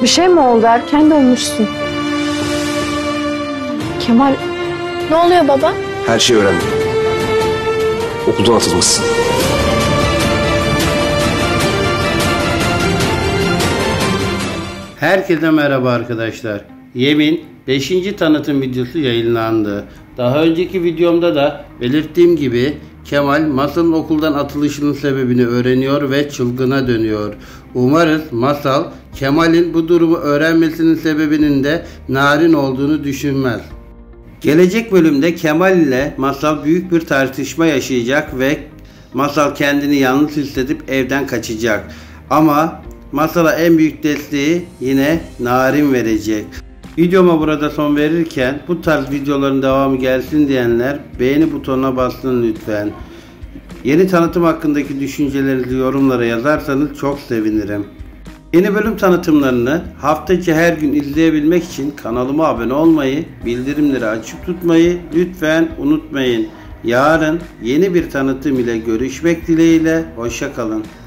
Bir şey mi oldu? Erken dönmüşsün. Kemal... Ne oluyor baba? Her şeyi öğrendim. Okuldan atılmışsın. Herkese merhaba arkadaşlar. Yemin 5. tanıtım videosu yayınlandı. Daha önceki videomda da belirttiğim gibi Kemal Masal'ın okuldan atılışının sebebini öğreniyor ve çılgına dönüyor. Umarız Masal Kemal'in bu durumu öğrenmesinin sebebinin de Narin olduğunu düşünmez. Gelecek bölümde Kemal ile Masal büyük bir tartışma yaşayacak ve Masal kendini yalnız hissedip evden kaçacak. Ama Masal'a en büyük desteği yine Narin verecek. Videoma burada son verirken bu tarz videoların devamı gelsin diyenler beğeni butonuna basın lütfen. Yeni tanıtım hakkındaki düşüncelerinizi yorumlara yazarsanız çok sevinirim. Yeni bölüm tanıtımlarını hafta içi her gün izleyebilmek için kanalıma abone olmayı, bildirimleri açık tutmayı lütfen unutmayın. Yarın yeni bir tanıtım ile görüşmek dileğiyle, hoşça kalın.